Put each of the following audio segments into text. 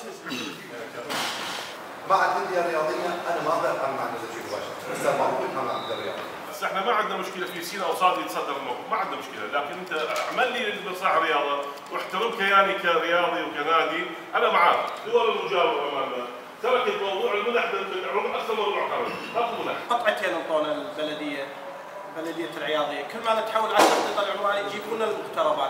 مع الانديه الرياضيه انا ما اقدر اتعامل مع الناس بشكل مباشر، بس المعروف اتعامل مع الانديه الرياضيه. بس احنا ما عندنا مشكله في سينا او صادي يتصدر الموقف، ما عندنا مشكله، لكن انت اعمل لي مصلحه رياضه واحترم كياني كرياضي وكنادي، انا معاك. دول المجاوره امامنا تركت موضوع المنح بالعمر اكثر موضوع قانون، هذا المنح. قطعتين انطونا بلديه العياضيه، كل ما نتحول على التخطيط العمراني يجيبون المقتربات،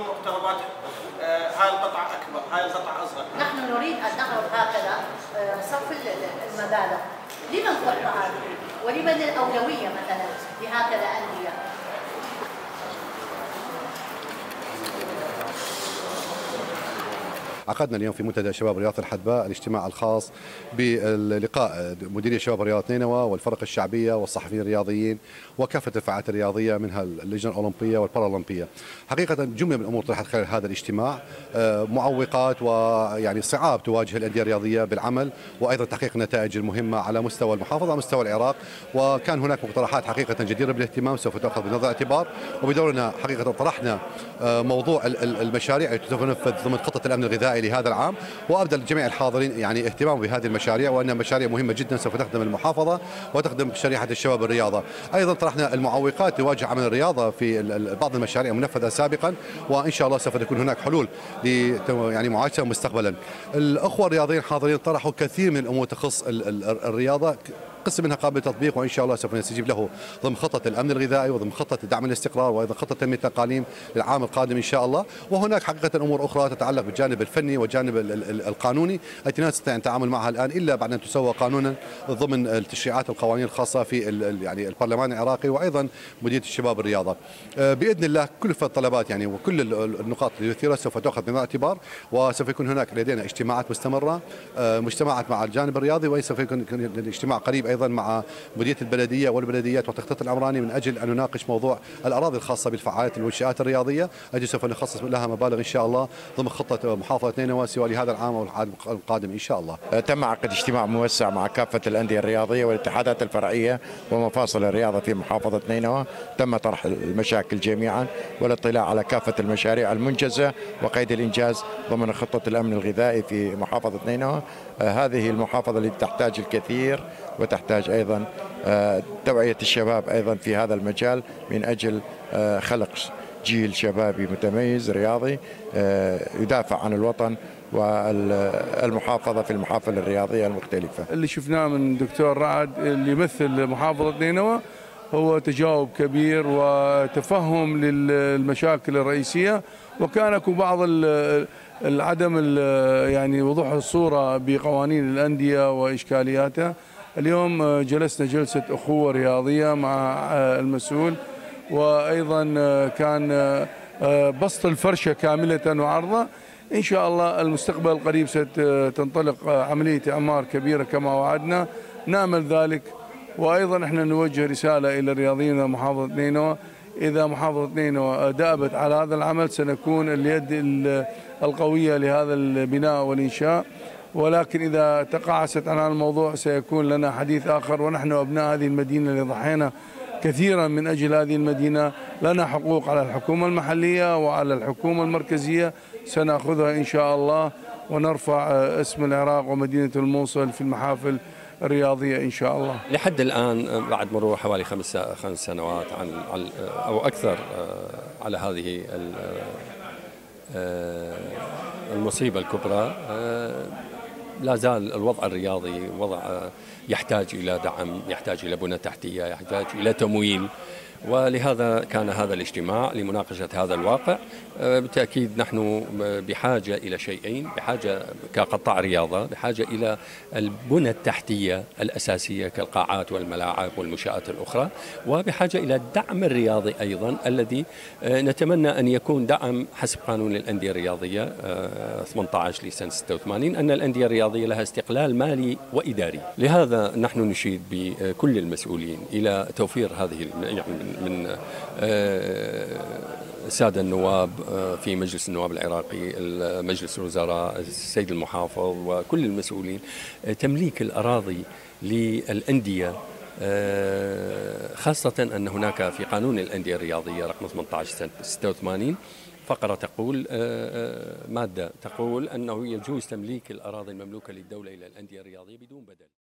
هاي القطعه اكبر، هاي القطعه اصغر. نحن نريد ان نعرض هكذا صف المبالغ، لمن الخطه هذه؟ ولمن الاولويه مثلا لهكذا انديه؟ عقدنا اليوم في منتدى شباب رياض الحدباء الاجتماع الخاص بلقاء مديرية شباب رياض نينوى والفرق الشعبية والصحفيين الرياضيين وكافة الفعاليات الرياضية منها اللجنة الأولمبية والبارالمبية. حقيقة جملة من الأمور طرحت خلال هذا الاجتماع، معوقات ويعني صعاب تواجه الأندية الرياضية بالعمل وأيضا تحقيق النتائج المهمة على مستوى المحافظة ومستوى العراق، وكان هناك مقترحات حقيقة جديرة بالاهتمام سوف تأخذ بنظر الاعتبار. وبدورنا حقيقة طرحنا موضوع المشاريع التي سوف تنفذ ضمن خطة الأمن الغذائي لهذا العام، وابدى الجميع الحاضرين يعني اهتمام بهذه المشاريع وانها مشاريع مهمه جدا سوف تخدم المحافظه وتخدم شريحه الشباب الرياضه. ايضا طرحنا المعوقات تواجه عمل الرياضه في بعض المشاريع المنفذه سابقا، وان شاء الله سوف تكون هناك حلول يعني معالجتها مستقبلا. الاخوه الرياضيين الحاضرين طرحوا كثير من الامور تخص الرياضه، قسم منها قابل للتطبيق وان شاء الله سوف نستجيب له ضمن خطه الامن الغذائي وضمن خطه دعم الاستقرار وايضا خطه تنميه الاقاليم للعام القادم ان شاء الله. وهناك حقيقه امور اخرى تتعلق بالجانب الفني والجانب القانوني التي لا نستطيع التعامل معها الان الا بعد ان تسوى قانونا ضمن التشريعات القوانين الخاصه في يعني البرلمان العراقي وايضا مديريه الشباب الرياضه. باذن الله كل الطلبات يعني وكل النقاط اللي يثيرها سوف تؤخذ بعين الاعتبار، وسوف يكون هناك لدينا اجتماعات مستمره، مجتمعات مع الجانب الرياضي، وسوف يكون الاجتماع قريب ايضا مع مديريه البلديه والبلديات والتخطيط العمراني من اجل ان نناقش موضوع الاراضي الخاصه بالفعاليات والمنشات الرياضيه التي سوف نخصص لها مبالغ ان شاء الله ضمن خطه محافظه نينوى سواء لهذا العام او العام القادم ان شاء الله. تم عقد اجتماع موسع مع كافه الانديه الرياضيه والاتحادات الفرعيه ومفاصل الرياضه في محافظه نينوى، تم طرح المشاكل جميعا والاطلاع على كافه المشاريع المنجزه وقيد الانجاز ضمن خطه الامن الغذائي في محافظه نينوى. هذه المحافظه التي تحتاج الكثير وتحتاج ايضا توعيه الشباب ايضا في هذا المجال من اجل خلق جيل شبابي متميز رياضي يدافع عن الوطن والمحافظه في المحافل الرياضيه المختلفه. اللي شفناه من دكتور رعد اللي يمثل محافظه نينوى هو تجاوب كبير وتفهم للمشاكل الرئيسيه، وكان اكو بعض العدم يعني وضوح الصوره بقوانين الانديه واشكالياتها. اليوم جلسنا جلسه اخوه رياضيه مع المسؤول، وايضا كان بسط الفرشه كامله وعرضه. ان شاء الله المستقبل القريب ستنطلق عمليه اعمار كبيره كما وعدنا، نامل ذلك. وايضا احنا نوجه رساله الى الرياضيين محافظه نينوى، اذا محافظه نينوى دأبت على هذا العمل سنكون اليد القويه لهذا البناء والانشاء، ولكن اذا تقاعست عن هذا الموضوع سيكون لنا حديث اخر. ونحن ابناء هذه المدينه اللي ضحينا كثيرا من اجل هذه المدينه، لنا حقوق على الحكومه المحليه وعلى الحكومه المركزيه سناخذها ان شاء الله، ونرفع اسم العراق ومدينه الموصل في المحافل الرياضيه ان شاء الله. لحد الان بعد مرور حوالي خمس سنوات او اكثر على هذه المصيبه الكبرى، لا زال الوضع الرياضي وضع يحتاج إلى دعم، يحتاج إلى بنى تحتية، يحتاج إلى تمويل، ولهذا كان هذا الاجتماع لمناقشة هذا الواقع. بالتأكيد نحن بحاجة إلى شيئين، بحاجة كقطاع رياضة بحاجة إلى البنى التحتية الأساسية كالقاعات والملاعب والمنشآت الأخرى، وبحاجة إلى الدعم الرياضي أيضا الذي نتمنى أن يكون دعم حسب قانون الأندية الرياضية 18 لسنة 86 أن الأندية الرياضية لها استقلال مالي وإداري. لهذا نحن نشيد بكل المسؤولين إلى توفير هذه يعني من السادة النواب في مجلس النواب العراقي، مجلس الوزراء، السيد المحافظ وكل المسؤولين، تمليك الأراضي للأندية، خاصة أن هناك في قانون الأندية الرياضية رقم 18 سنة 86 فقرة تقول مادة تقول أنه يجوز تمليك الأراضي المملوكة للدولة إلى الأندية الرياضية بدون بدل.